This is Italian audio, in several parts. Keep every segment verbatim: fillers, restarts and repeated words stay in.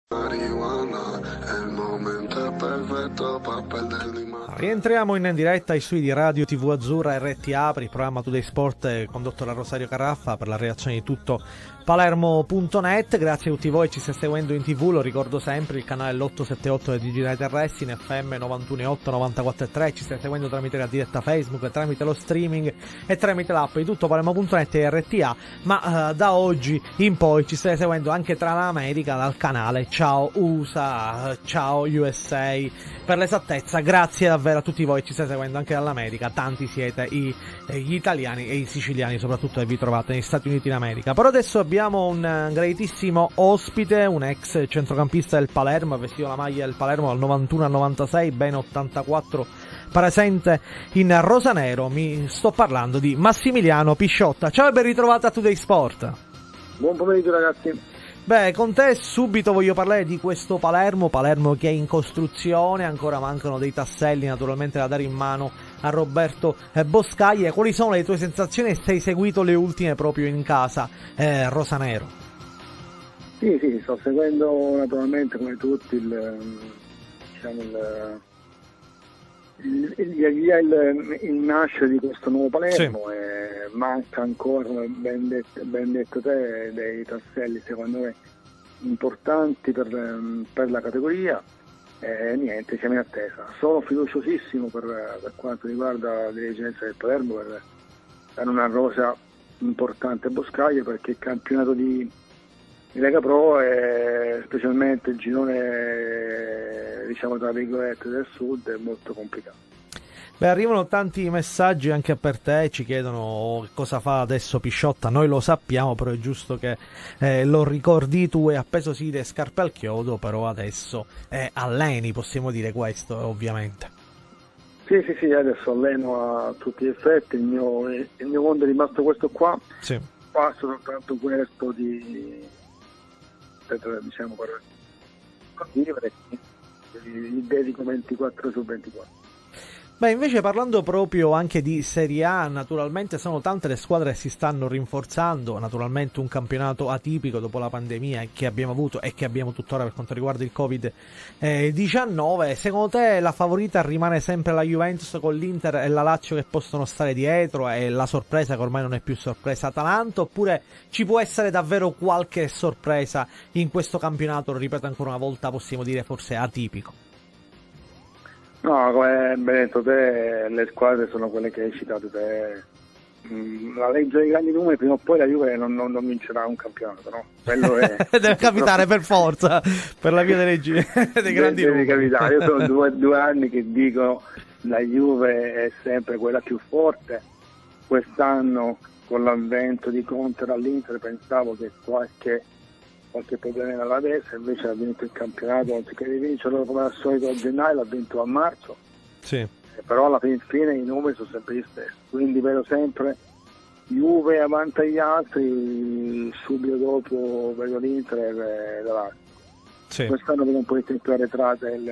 Rientriamo in diretta ai studi di Radio tivù Azzurra R T A per il programma Today Sport condotto da Rosario Carraffa per la redazione di tutto Palermo punto net. Grazie a tutti voi, ci state seguendo in tv, lo ricordo sempre, il canale otto sette otto del Digitale Terrestri, in F M novantuno virgola otto, novantaquattro virgola tre, ci state seguendo tramite la diretta Facebook, tramite lo streaming e tramite l'app di tutto Palermo punto net e R T A, ma uh, da oggi in poi ci state seguendo anche tra l'America dal canale Ciao U S A, Ciao U S A per l'esattezza. Grazie davvero a tutti voi, ci state seguendo anche dall'America, tanti siete i, gli italiani e i siciliani soprattutto che vi trovate negli Stati Uniti d'America. Però adesso abbiamo un graditissimo ospite, un ex centrocampista del Palermo, ha vestito la maglia del Palermo dal novantuno al novantasei, ben ottantaquattro presente in rosanero. Mi sto parlando di Massimiliano Pisciotta. Ciao e ben ritrovato a Today Sport. Buon pomeriggio ragazzi. Beh, con te subito voglio parlare di questo Palermo, Palermo che è in costruzione, ancora mancano dei tasselli naturalmente da dare in mano a Roberto Boscaglia. Quali sono le tue sensazioni e se hai seguito le ultime proprio in casa eh, rosanero? Sì, sì, sto seguendo naturalmente come tutti il, diciamo il, il, il, il, il nascere di questo nuovo Palermo. Sì. E manca ancora, ben detto, ben detto te, dei tasselli secondo me importanti per, per la categoria. E niente, siamo in attesa. Sono fiduciosissimo per, per quanto riguarda la dirigenza del Palermo per dare una rosa importante a Boscaglia, perché il campionato di, di Lega Pro è, specialmente il girone diciamo tra virgolette del sud, è molto complicato. Beh, arrivano tanti messaggi anche per te, ci chiedono cosa fa adesso Pisciotta, noi lo sappiamo, però è giusto che eh, lo ricordi tu, è appeso sì le scarpe al chiodo, però adesso eh, alleni, possiamo dire questo ovviamente. Sì, sì, sì, adesso alleno a tutti gli effetti, il mio, il mio mondo è rimasto questo qua, sì. Passo soltanto questo di, per, diciamo, per vivere, gli dedico ventiquattro su ventiquattro. Beh, invece parlando proprio anche di Serie A, naturalmente sono tante le squadre che si stanno rinforzando, naturalmente un campionato atipico dopo la pandemia che abbiamo avuto e che abbiamo tuttora per quanto riguarda il covid diciannove. Secondo te la favorita rimane sempre la Juventus con l'Inter e la Lazio che possono stare dietro, e la sorpresa che ormai non è più sorpresa Atalanta, oppure ci può essere davvero qualche sorpresa in questo campionato, lo ripeto ancora una volta, possiamo dire forse atipico? No, come ben detto te, le squadre sono quelle che hai citato te. La legge dei grandi numeri, prima o poi la Juve non, non, non vincerà un campionato, no? Quello è, deve capitare per forza, per la via dei, dei grandi deve numeri. Capitare. Io sono due, due anni che dico la Juve è sempre quella più forte. Quest'anno con l'avvento di Conte dall'Inter pensavo che qualche qualche problema alla destra, invece ha vinto il campionato anziché di vincerlo come al solito a gennaio, l'ha vinto a marzo. Sì. Eh, però alla fine i numeri sono sempre gli stessi, quindi vedo sempre Juve avanti agli altri, subito dopo vedo l'Inter e la Lazio. Sì. Quest'anno vedo un po' di tempo arretrata il,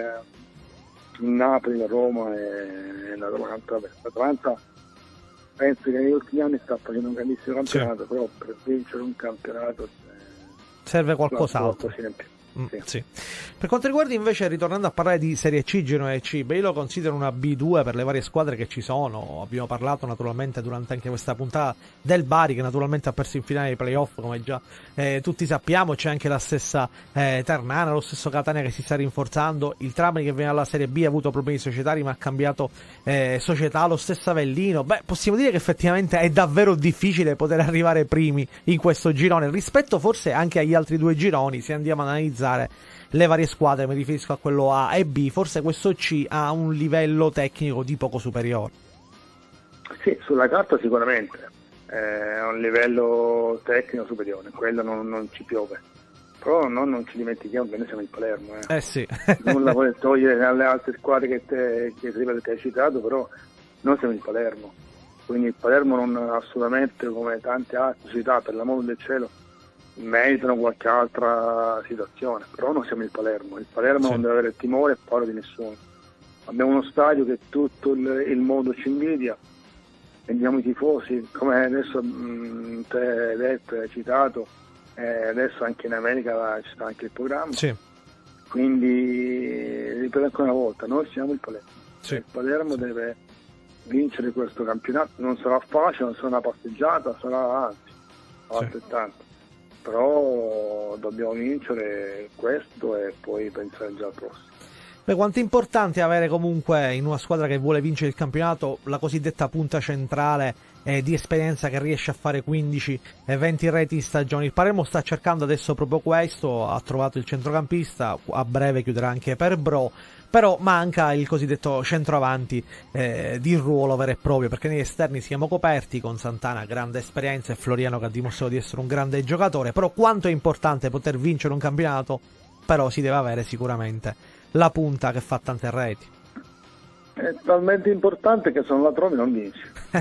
il Napoli, la Roma e l'Atalanta. L'Atalanta penso che negli ultimi anni sta facendo un grandissimo campionato, sì. Però per vincere un campionato serve qualcos'altro. Mm, sì. Sì. Per quanto riguarda invece, ritornando a parlare di Serie C, Girone C, beh, io lo considero una B due per le varie squadre che ci sono. Abbiamo parlato naturalmente durante anche questa puntata del Bari, che naturalmente ha perso in finale dei playoff, come già eh, tutti sappiamo. C'è anche la stessa eh, Ternana, lo stesso Catania che si sta rinforzando, il Trapani che viene dalla Serie B ha avuto problemi societari ma ha cambiato eh, società, lo stesso Avellino. Beh, possiamo dire che effettivamente è davvero difficile poter arrivare primi in questo girone, rispetto forse anche agli altri due gironi, se andiamo ad analizzare le varie squadre, mi riferisco a quello A e B. Forse questo C ha un livello tecnico di poco superiore. Sì, sulla carta sicuramente ha un livello tecnico superiore, quello non, non ci piove, però no, non ci dimentichiamo che noi siamo il Palermo, eh, eh sì. Nulla vuole togliere alle altre squadre che te che, che hai citato, però noi siamo il Palermo, quindi il Palermo non assolutamente come tante altre città, per l'amore del cielo, meritano qualche altra situazione, però noi siamo il Palermo, il Palermo sì. Non deve avere timore e paura di nessuno. Abbiamo uno stadio che tutto il, il mondo ci invidia, vendiamo i tifosi, come adesso mh, te hai detto, hai citato, eh, adesso anche in America ci sta anche il programma, sì. Quindi ripeto ancora una volta, noi siamo il Palermo, sì. il Palermo sì. deve vincere questo campionato, non sarà facile, non sarà una passeggiata, sarà anzi altrettanto, sì. però dobbiamo vincere questo e poi pensare già al prossimo. Beh, quanto è importante avere comunque in una squadra che vuole vincere il campionato la cosiddetta punta centrale eh, di esperienza che riesce a fare quindici e venti reti in stagione. Il Palermo sta cercando adesso proprio questo, ha trovato il centrocampista, a breve chiuderà anche per Bro, però manca il cosiddetto centroavanti eh, di ruolo vero e proprio, perché negli esterni siamo coperti con Santana, grande esperienza, e Floriano che ha dimostrato di essere un grande giocatore, però quanto è importante poter vincere un campionato, però si deve avere sicuramente la punta che fa tante reti. È talmente importante che se non la trovi non vinci.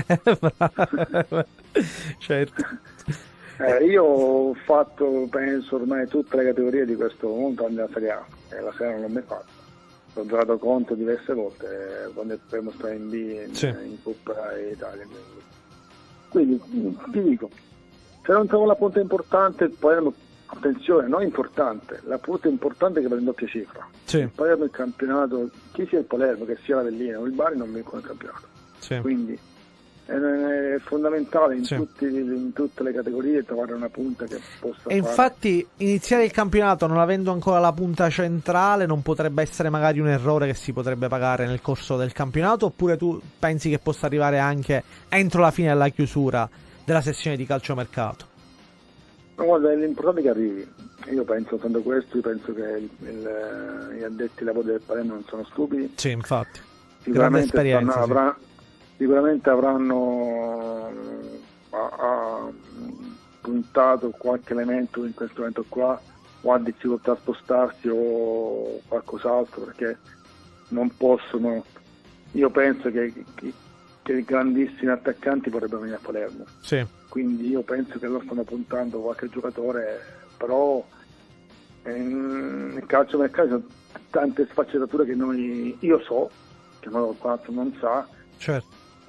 Certo. Eh, io ho fatto, penso, ormai tutte le categorie di questo mondo nella Serie A, e la Serie A non l'ho mai fatta. Ho giocato contro diverse volte eh, quando abbiamo stato in B, in, sì. in Coppa Italia. Quindi ti dico, se non trovo la punta importante, poi attenzione, non importante, la punta importante che prende doppia cifra. Sì. Il Palermo il campionato, chi sia il Palermo, che sia l'Avellino o il Bari, non vincono il campionato. Sì. Quindi è, è fondamentale in, sì. tutti, in tutte le categorie trovare una punta che possa e fare. Infatti iniziare il campionato non avendo ancora la punta centrale non potrebbe essere magari un errore che si potrebbe pagare nel corso del campionato, oppure tu pensi che possa arrivare anche entro la fine della chiusura della sessione di calciomercato? No, guarda, l'importante è che arrivi. Io penso, tanto questo, io penso che il, il, gli addetti ai lavori del Palermo non sono stupidi. Sì, infatti. Sicuramente, esperienza, stanno, sì. avrà, sicuramente avranno ha, ha puntato qualche elemento in questo momento qua, o ha difficoltà a spostarsi o qualcos'altro, perché non possono. Io penso che, che, che i grandissimi attaccanti vorrebbero venire a Palermo. Sì. Quindi io penso che loro stanno puntando qualche giocatore, però nel calcio mercato sono tante sfaccettature che noi, io so, che il quattro non sa, certo.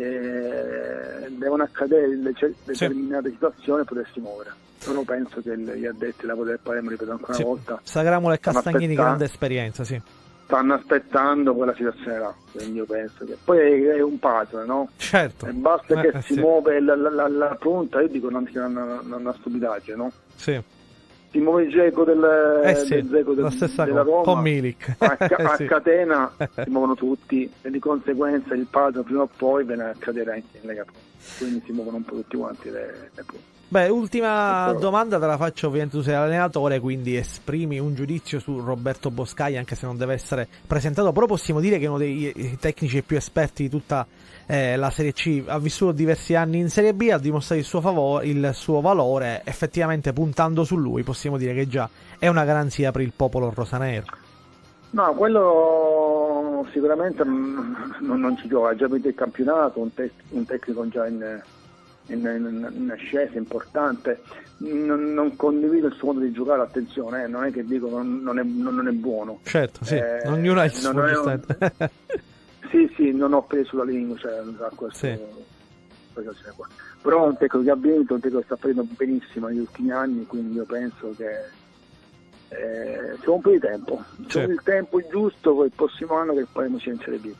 e devono accadere in determinate sì. situazioni per potersi muovere. Però penso che gli addetti ai lavori del Palermo, ripeto ancora sì. una volta, Sagramulo e Castagnini, grande esperienza, sì. Stanno aspettando quella situazione là, quindi io penso che poi è un puzzle, no? Certo. E basta eh, che si sì. muove la, la, la, la punta, io dico non sia una, una, una stupidaggine, no? Sì. Si muove il Geco del, eh sì, del Geco del, della Roma, con Milik. a, ca- eh a sì. catena si muovono tutti e di conseguenza il puzzle prima o poi viene a cadere anche in Lega Pro, quindi si muovono un po' tutti quanti le, le punte. Beh, ultima domanda te la faccio, ovviamente tu sei l'allenatore, quindi esprimi un giudizio su Roberto Boscaglia, anche se non deve essere presentato, però possiamo dire che è uno dei tecnici più esperti di tutta eh, la Serie C, ha vissuto diversi anni in Serie B, ha dimostrato il suo, favore, il suo valore, effettivamente puntando su lui possiamo dire che già è una garanzia per il popolo rosanero. No, quello sicuramente non, non ci gioca, ha già vinto il campionato, un, tec- un tecnico già in... in, in, in ascesa importante, non, non condivido il suo modo di giocare, attenzione, eh, non è che dico non, non, è, non, non è buono, certo, sì, eh, ognuno ha il suo un... sì sì, non ho preso la lingua, cioè, a questo, sì. qua. Però è un tecnico che ha vinto, un tecnico che sta prendendo benissimo negli ultimi anni, quindi io penso che eh, c'è un po' di tempo, c'è sì. il tempo giusto per il prossimo anno che poi sia in Serie B,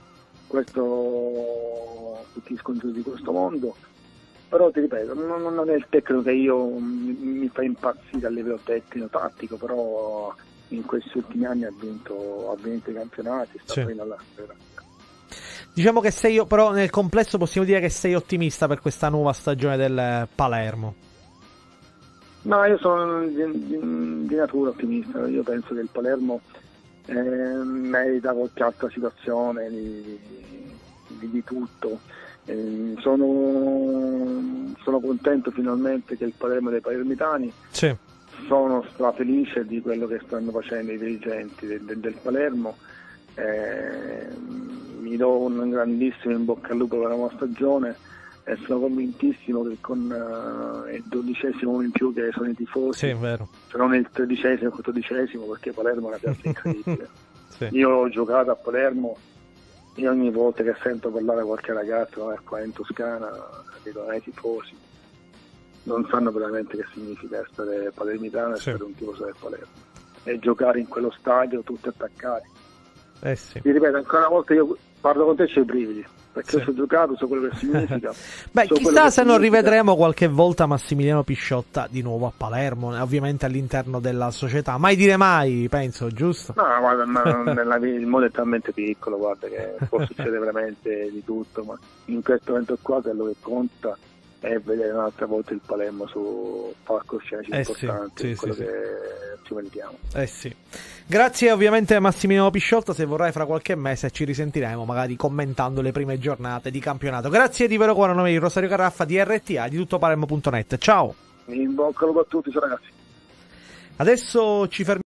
questo tutti i scontri di questo mondo. Però ti ripeto, non, non è il tecnico che io mi, mi fa impazzire a livello tecnico, tattico, però in questi ultimi anni ha vinto, ha vinto i campionati, sta sì. alla sfera. Diciamo che sei io, però nel complesso possiamo dire che sei ottimista per questa nuova stagione del Palermo. No, io sono di, di, di natura ottimista, io penso che il Palermo eh, merita qualche altra situazione di, di, di tutto. Eh, sono, sono contento finalmente che il Palermo dei palermitani, sì. sono strafelice di quello che stanno facendo i dirigenti del, del, del Palermo, eh, mi do un grandissimo in bocca al lupo per la nuova stagione e sono convintissimo che con uh, il dodicesimo in più che sono i tifosi, sì, vero. se non il tredicesimo, il quattordicesimo, perché Palermo è una piazza incredibile. Sì. Io ho giocato a Palermo. Io ogni volta che sento parlare qualche ragazzo eh, qua in Toscana, dico ai tifosi, non sanno veramente che significa essere palermitano e sì. essere un tifoso del Palermo. e giocare in quello stadio tutti attaccati. Eh sì. Ti ripeto, ancora una volta io parlo con te, c'ho i brividi, perché sì. Io sono giocato, so quello che significa. Beh, so chissà se non significa. rivedremo qualche volta Massimiliano Pisciotta di nuovo a Palermo, ovviamente all'interno della società. Mai dire mai, penso, giusto? No, guarda, ma nella, il mondo è talmente piccolo, guarda, che può succedere veramente di tutto, ma in questo momento qua quello che conta è vedere un'altra volta il Palermo su palcoscenici eh importanti, sì, sì, quello sì, che sì. ci meritiamo. Eh sì. Grazie ovviamente a Massimiliano Pisciotta, se vorrai fra qualche mese ci risentiremo magari commentando le prime giornate di campionato. Grazie di vero cuore a nome di Rosario Caraffa di R T A di tutto Palermo punto net. Ciao. In bocca al lupo a tutti, ciao ragazzi. Adesso ci fermiamo.